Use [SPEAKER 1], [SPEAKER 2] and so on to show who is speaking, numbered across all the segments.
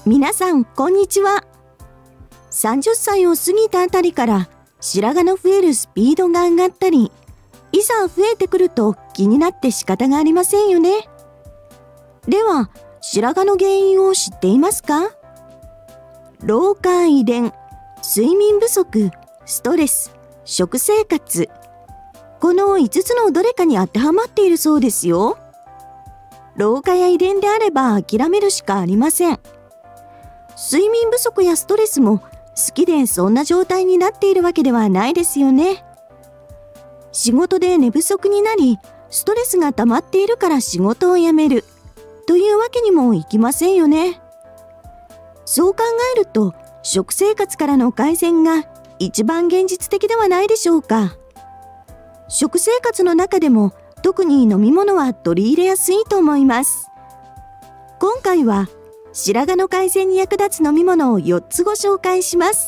[SPEAKER 1] 皆さん、こんにちは。30歳を過ぎたあたりから白髪の増えるスピードが上がったり、いざ増えてくると気になって仕方がありませんよね。では、白髪の原因を知っていますか？老化、遺伝、睡眠不足、ストレス、食生活。この5つのどれかに当てはまっているそうですよ。老化や遺伝であれば諦めるしかありません。睡眠不足やストレスも好きでそんな状態になっているわけではないですよね。仕事で寝不足になり、ストレスが溜まっているから仕事を辞めるというわけにもいきませんよね。そう考えると、食生活からの改善が一番現実的ではないでしょうか。食生活の中でも特に飲み物は取り入れやすいと思います。今回は白髪の改善に役立つ飲み物を4つご紹介します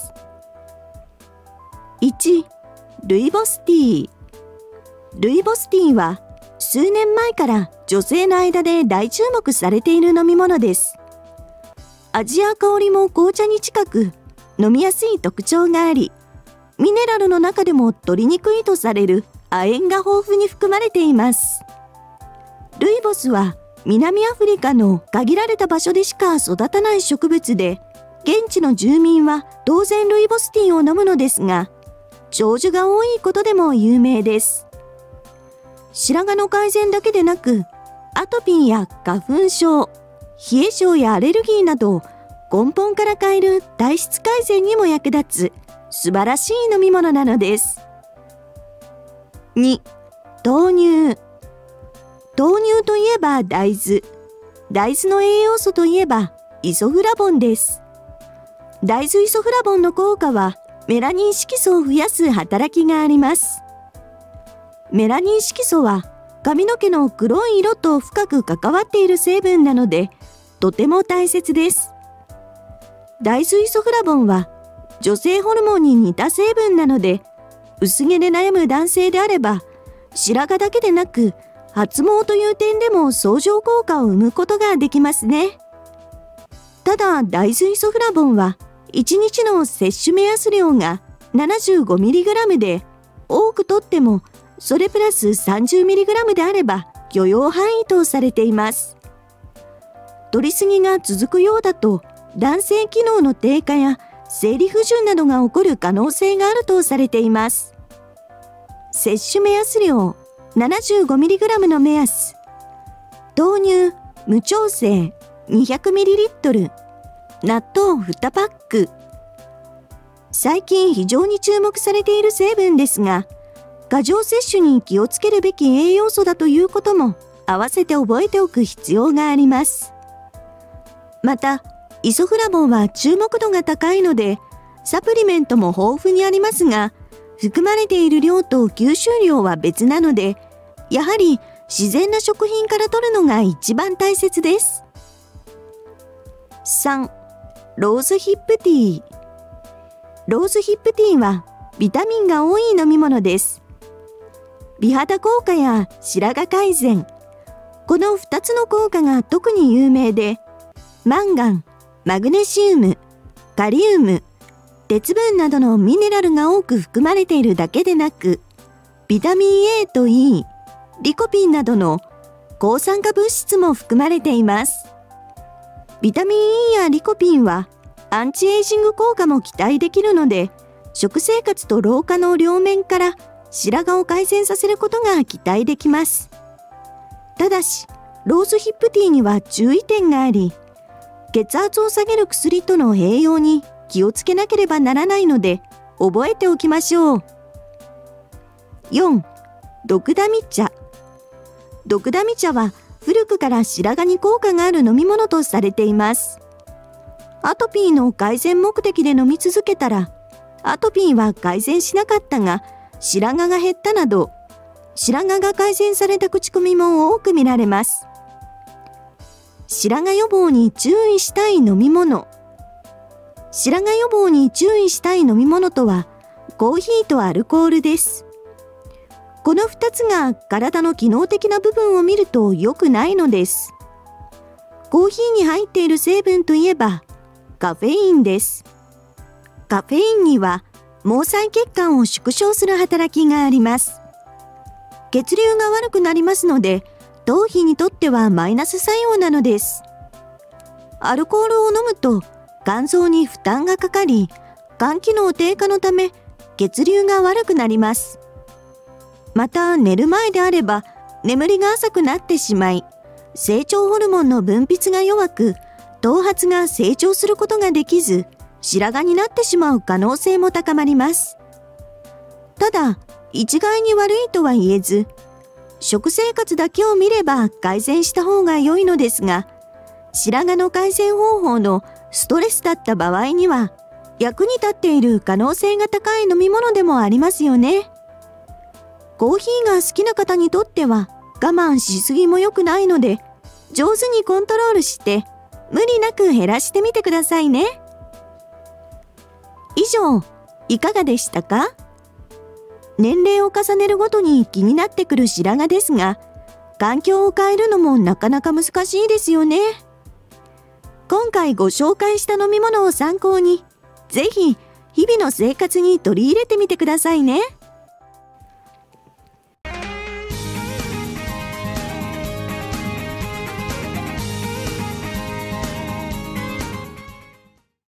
[SPEAKER 1] 。1、ルイボスティー。ルイボスティーは数年前から女性の間で大注目されている飲み物です。味や香りも紅茶に近く、飲みやすい特徴があり、ミネラルの中でも取りにくいとされる亜鉛が豊富に含まれています。ルイボスは南アフリカの限られた場所でしか育たない植物で、現地の住民は当然ルイボスティーを飲むのですが、長寿が多いことでも有名です。白髪の改善だけでなく、アトピーや花粉症、冷え性やアレルギーなど根本から変える体質改善にも役立つ素晴らしい飲み物なのです。2、豆乳。豆乳といえば大豆。大豆の栄養素といえばイソフラボンです。大豆イソフラボンの効果はメラニン色素を増やす働きがあります。メラニン色素は髪の毛の黒い色と深く関わっている成分なので、とても大切です。大豆イソフラボンは女性ホルモンに似た成分なので、薄毛で悩む男性であれば、白髪だけでなく発毛という点でも相乗効果を生むことができますね。ただ、大豆イソフラボンは1日の摂取目安量が 75mg で、多くとってもそれプラス 30mg であれば許容範囲とされています。摂りすぎが続くようだと、男性機能の低下や生理不順などが起こる可能性があるとされています。摂取目安量 75mg の目安。豆乳無調整 200ml、 納豆2パック。最近非常に注目されている成分ですが、過剰摂取に気をつけるべき栄養素だということも合わせて覚えておく必要があります。また、イソフラボンは注目度が高いので、サプリメントも豊富にありますが、含まれている量と吸収量は別なので、やはり自然な食品から摂るのが一番大切です。3、ローズヒップティー。ローズヒップティーはビタミンが多い飲み物です。美肌効果や白髪改善、この2つの効果が特に有名で、マンガン、マグネシウム、カリウム、鉄分などのミネラルが多く含まれているだけでなく、ビタミン A と E、リコピンなどの抗酸化物質も含まれています。ビタミン E やリコピンはアンチエイジング効果も期待できるので、食生活と老化の両面から白髪を改善させることが期待できます。ただし、ローズヒップティーには注意点があり、血圧を下げる薬との併用に気をつけなければならないので、覚えておきましょう。4、ドクダミ茶。ドクダミ茶は古くから白髪に効果がある飲み物とされています。アトピーの改善目的で飲み続けたら、アトピーは改善しなかったが白髪が減ったなど、白髪が改善された口コミも多く見られます。白髪予防に注意したい飲み物。白髪予防に注意したい飲み物とは、コーヒーとアルコールです。この2つが体の機能的な部分を見ると良くないのです。コーヒーに入っている成分といえば、 カフェインです。カフェインには毛細血管を縮小する働きがあります。血流が悪くなりますので、頭皮にとってはマイナス作用なのです。アルコールを飲むと肝臓に負担がかかり、肝機能低下のため血流が悪くなります。また寝る前であれば眠りが浅くなってしまい、成長ホルモンの分泌が弱く、頭髪が成長することができず、白髪になってしまう可能性も高まります。ただ、一概に悪いとは言えず、食生活だけを見れば改善した方が良いのですが、白髪の改善方法のストレスだった場合には、役に立っている可能性が高い飲み物でもありますよね。コーヒーが好きな方にとっては我慢しすぎも良くないので、上手にコントロールして無理なく減らしてみてくださいね。以上、いかがでしたか？年齢を重ねるごとに気になってくる白髪ですが、環境を変えるのもなかなか難しいですよね。今回ご紹介した飲み物を参考に、ぜひ日々の生活に取り入れてみてくださいね。